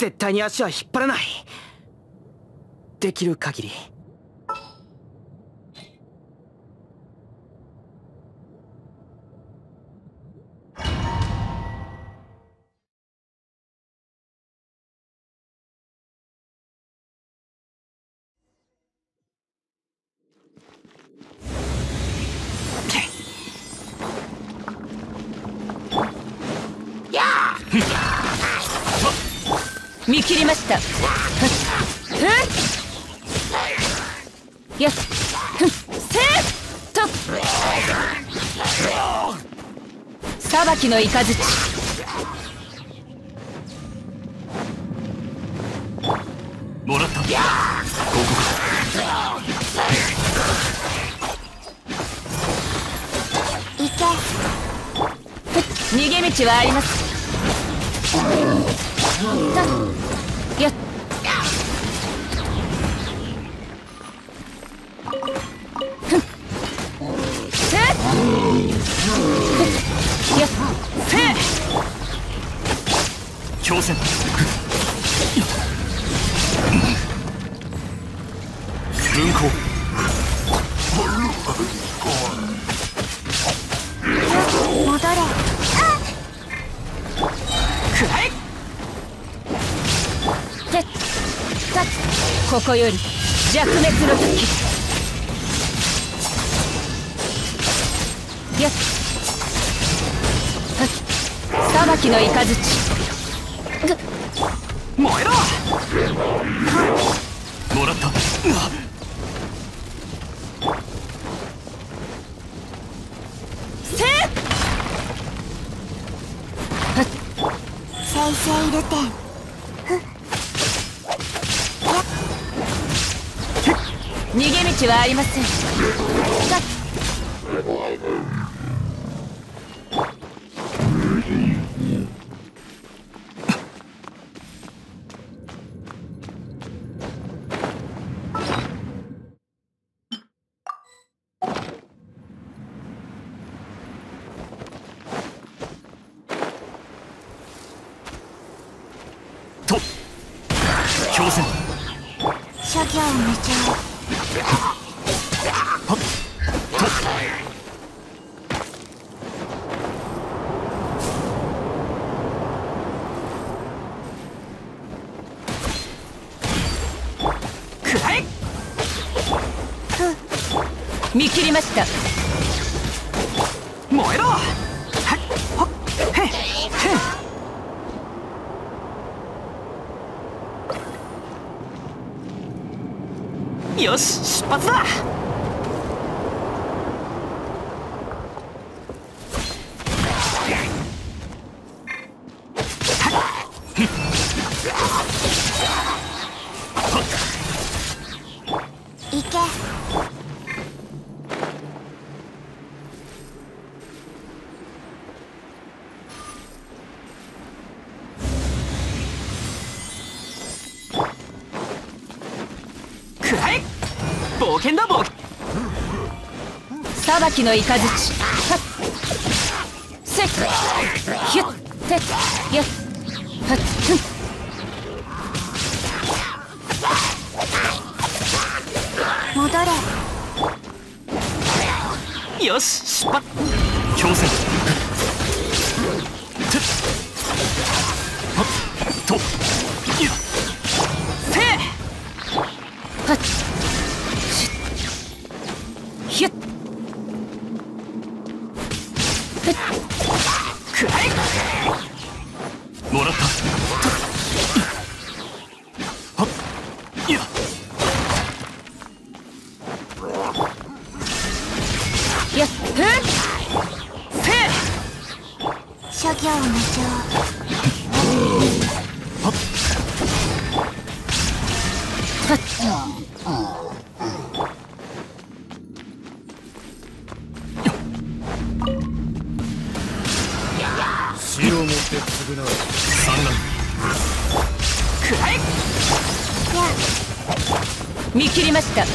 絶対に足は引っ張らない。できる限り。 見切りました。やっせーっと裁きの雷。 もらった。ここ行け。逃げ道はあります。やっせやっせ強戦。分校。 戻れ。 くらえ。 ここより弱滅の時。やっ裁きの雷。 燃えろ。 もらった。 せっ再生入れて。逃げ道はありません。 と強戦。 諸行無常。 くらえ。 見切りました。 燃えろ。はっほっへっへ。よし、出発だ。 行け。 くらえ。冒険だ冒険。 裁きの雷。はっせっひゅってやっはっふん。戻れ。 よし、出発。 強戦。といやせい。 はっしひゅっふっくらえ。 もらった。はっいややっふん。 せい。 諸行無常。 はっはっ死をもって償う。 産卵。 くらえ。 見切りました。せっ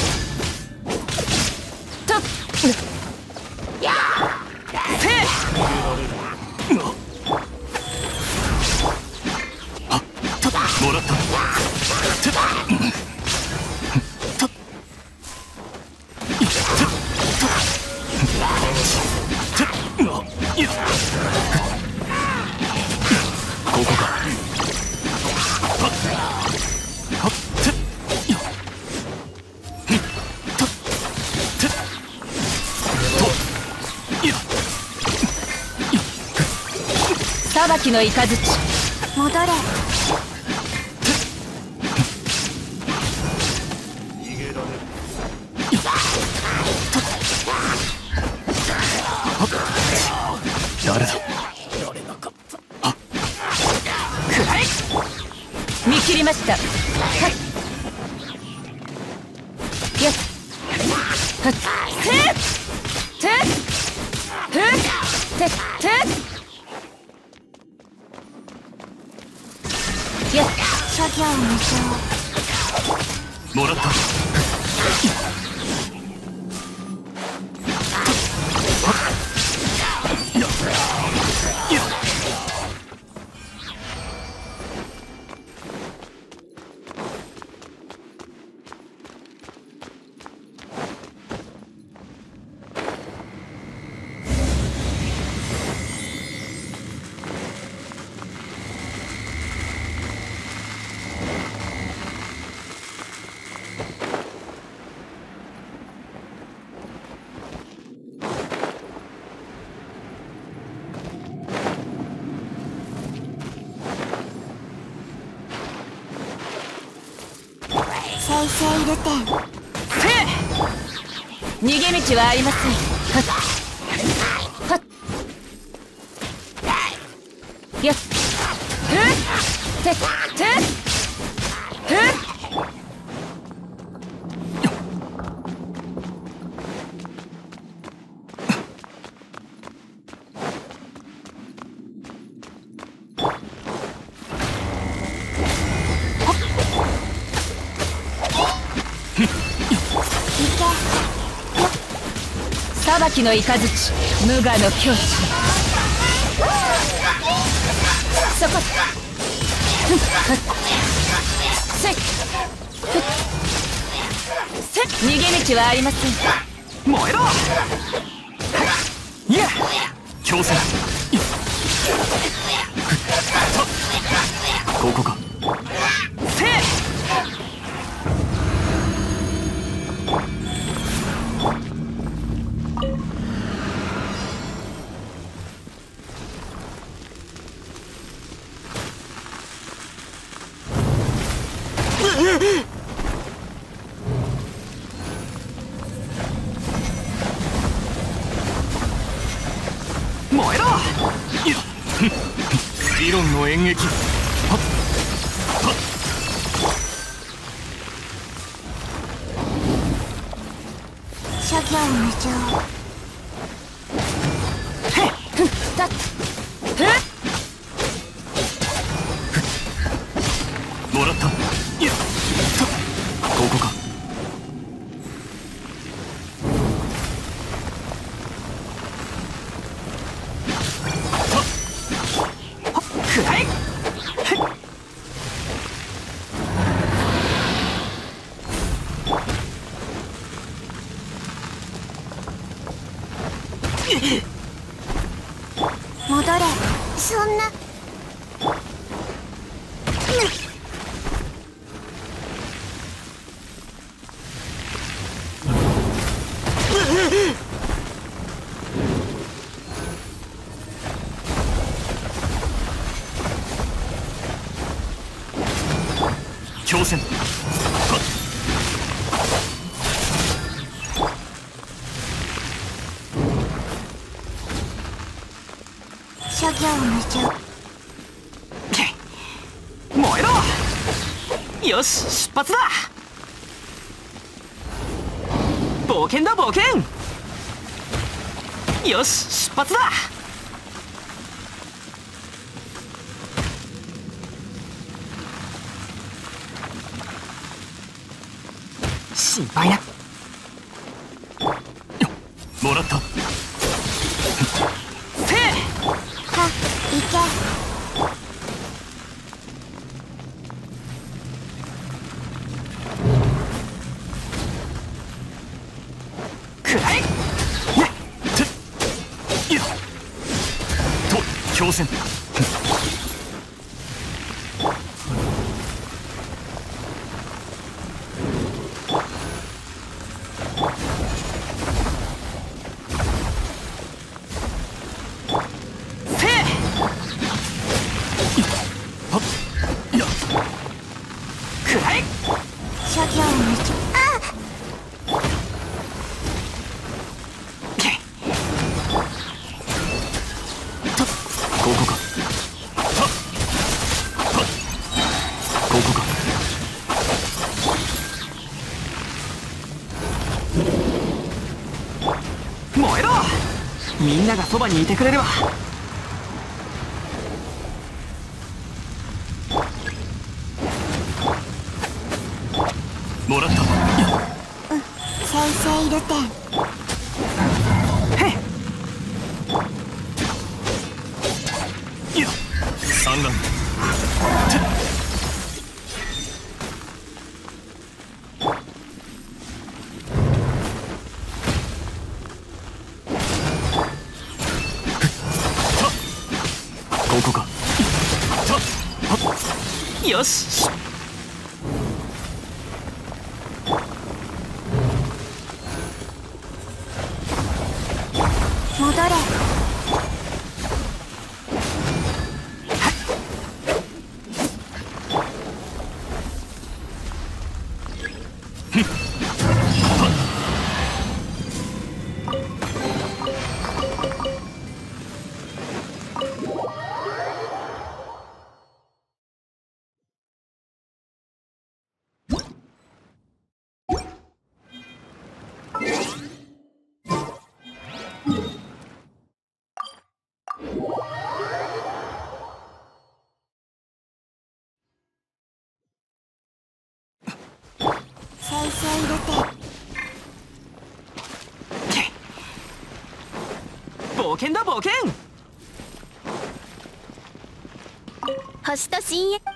とせい。 はっと裁きの雷戻れ。 逃げられる。 誰だ。 見切りました。はっやっはってってふってってやっ諸行無常もらった。 生々流転逃げ道はありません。はっはっやっふってってふっ裁きの雷無我の境地そこせっ逃げ道はありません。 燃えろ。いや強戦。ここか。 せい燃えろ。 理論の演劇。はっはっ諸行無常だっもらった。いやここか。 くらえ。 戻れ。そんな強戦。はっ諸行無常燃えろ。よし出発だ。冒険だ冒険。よし出発だ。心配な。 もらった。 せいは行け。 くらえ。 いやと強戦。 せいみんながそばにいてくれるわ。 もらった。 先生いるてん。 へっ。 いや、産卵。ここか。 よし。 戻れ。先生いるてん。 冒険だ冒険。 星と深淵。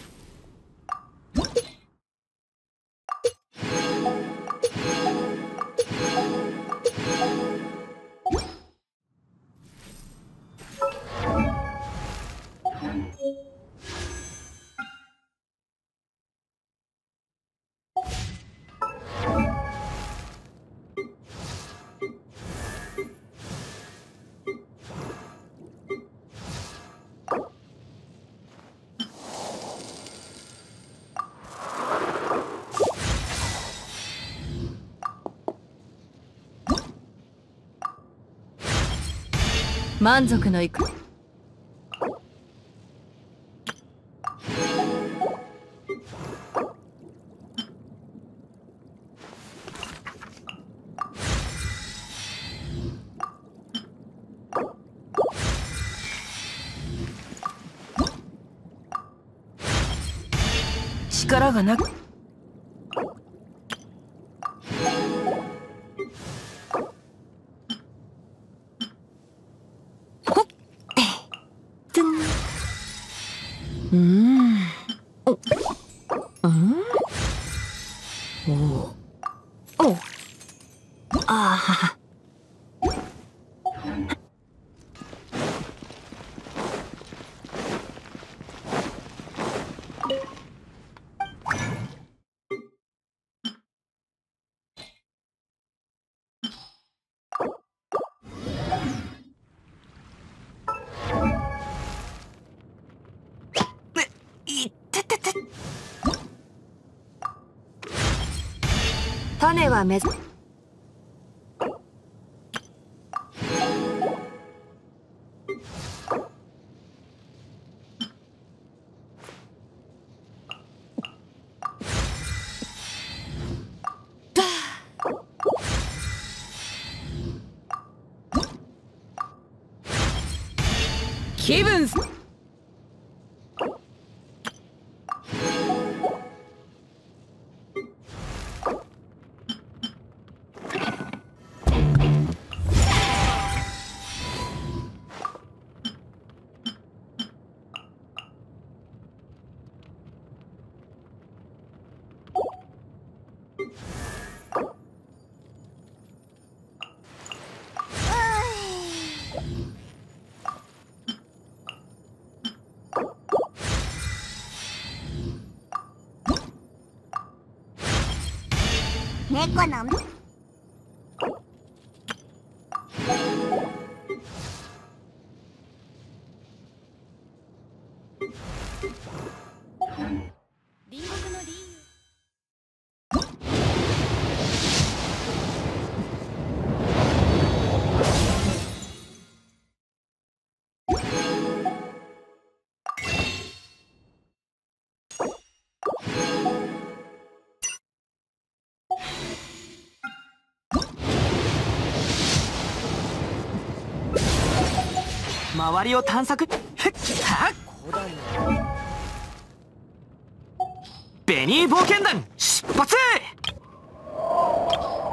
満足のいく。 力がなく。 種は目ず。 気分す。 猫の周りを探索。ふっはっ。ベニー冒険団出発。